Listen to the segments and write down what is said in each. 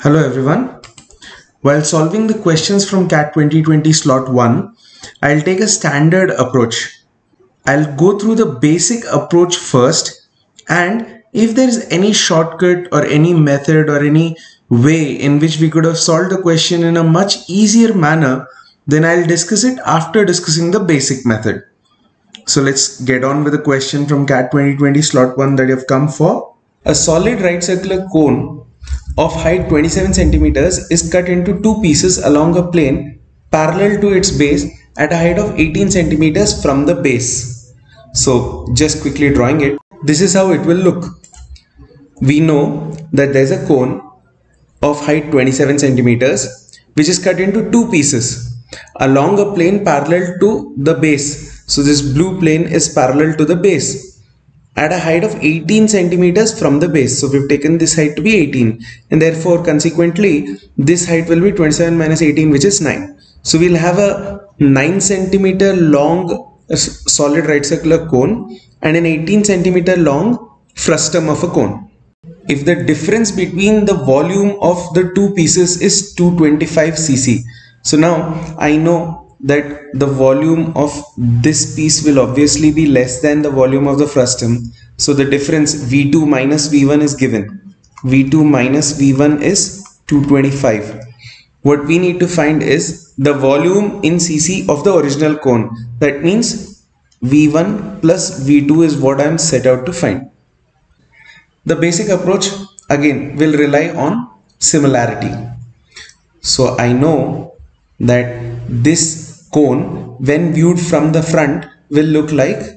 Hello everyone. While solving the questions from CAT 2020 slot 1, I'll take a standard approach. I'll go through the basic approach first, and if there is any shortcut or any method or any way in which we could have solved the question in a much easier manner, then I'll discuss it after discussing the basic method. So let's get on with the question from CAT 2020 slot 1 that you've come for. A solid right circular cone of height 27 centimeters is cut into two pieces along a plane parallel to its base at a height of 18 centimeters from the base. So just quickly drawing it, this is how it will look. We know that there's a cone of height 27 centimeters which is cut into two pieces along a plane parallel to the base. So this blue plane is parallel to the base at a height of 18 centimeters from the base. So we've taken this height to be 18, and therefore consequently this height will be 27 minus 18, which is 9. So we'll have a 9 centimeter long solid right circular cone and an 18 centimeter long frustum of a cone. If the difference between the volume of the two pieces is 225 cc, so now I know that the volume of this piece will obviously be less than the volume of the frustum. So the difference V2 minus V1 is given. V2 minus V1 is 225. What we need to find is the volume in cc of the original cone. That means V1 plus V2 is what I am set out to find. The basic approach again will rely on similarity. So I know that this cone, when viewed from the front, will look like.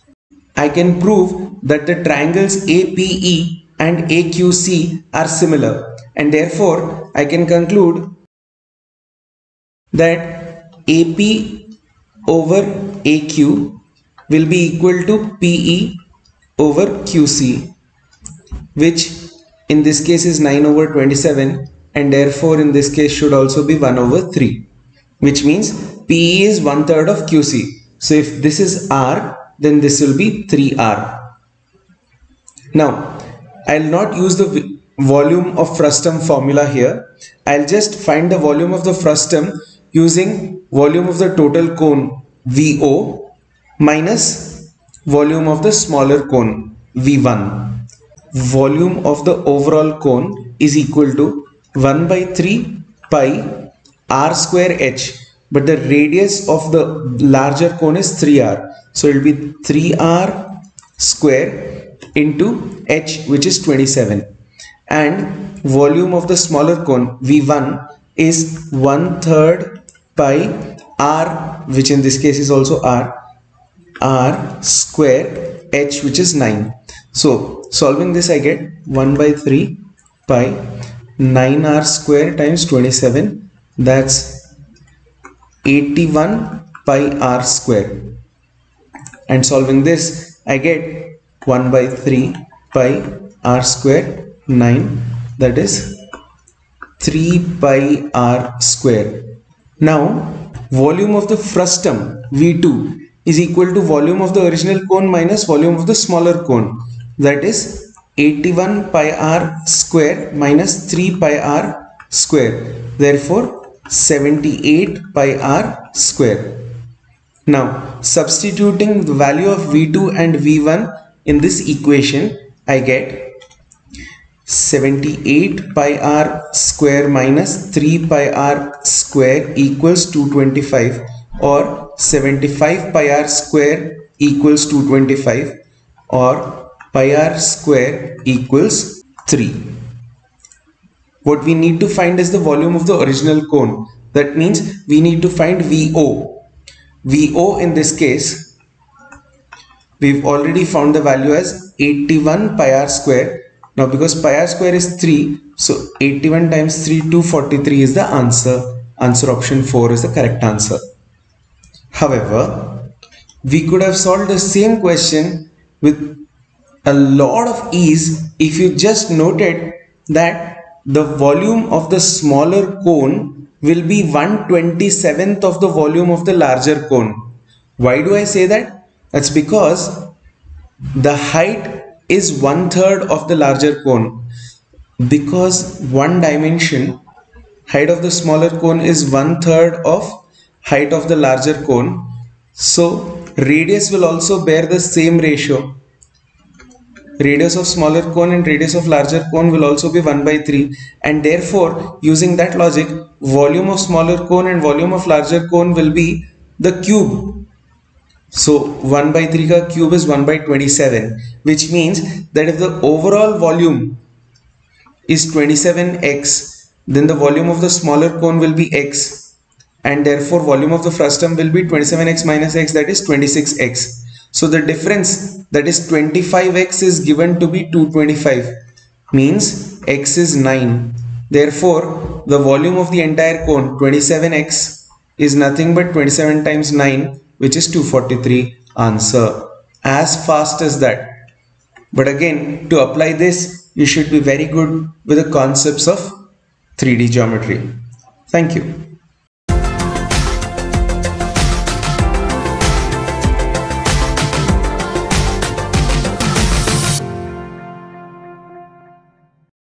I can prove that the triangles APE and AQC are similar, and therefore I can conclude that AP over AQ will be equal to PE over QC, which in this case is 9 over 27, and therefore in this case should also be 1 over 3, which means PE is 1/3 of QC. So if this is R, then this will be 3R. Now, I'll not use the volume of frustum formula here. I'll just find the volume of the frustum using volume of the total cone VO minus volume of the smaller cone V1. Volume of the overall cone is equal to 1/3 pi R square H. But the radius of the larger cone is 3R. So it will be 3R square into H, which is 27. And volume of the smaller cone V1 is 1/3 pi R, which in this case is also R square H, which is 9. So solving this, I get 1/3 pi 9R square times 27. That's 81 pi R square, and solving this I get 1/3 pi R square 9, that is 3 pi R square. Now volume of the frustum V2 is equal to volume of the original cone minus volume of the smaller cone, that is 81 pi R square minus 3 pi R square, therefore 78 pi R square. Now substituting the value of V2 and V1 in this equation, I get 78 pi R square minus 3 pi R square equals 225, or 75 pi R square equals 225, or pi R square equals 3. What we need to find is the volume of the original cone. That means we need to find VO. VO in this case, we've already found the value as 81 pi R square. Now because pi R square is 3, so 81 times 3, 243 is the answer. Answer option 4 is the correct answer. However, we could have solved the same question with a lot of ease if you just noted that the volume of the smaller cone will be 1/27th of the volume of the larger cone. Why do I say that? That's because the height is 1/3 of the larger cone. Because one dimension, height of the smaller cone is 1/3 of height of the larger cone, so radius will also bear the same ratio. Radius of smaller cone and radius of larger cone will also be 1/3, and therefore using that logic, volume of smaller cone and volume of larger cone will be the cube. So 1/3 ka cube is 1/27, which means that if the overall volume is 27x, then the volume of the smaller cone will be x, and therefore volume of the frustum will be 27x minus x, that is 26x. So the difference, that is 25x, is given to be 225, means x is 9. Therefore the volume of the entire cone 27x is nothing but 27 times 9, which is 243. Answer. As fast as that. But again, to apply this, you should be very good with the concepts of 3D geometry. Thank you.